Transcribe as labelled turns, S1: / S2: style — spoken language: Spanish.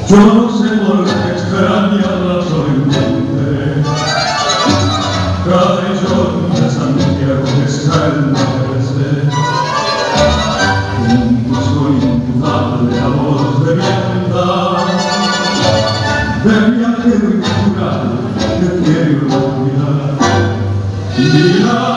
S1: Yo no sé por qué extrañarla solamente. Cabellón de Santiago que está en la merced, junto a su indudable la voz de vienta de mi ajeno y natural que quiere olvidar. Mira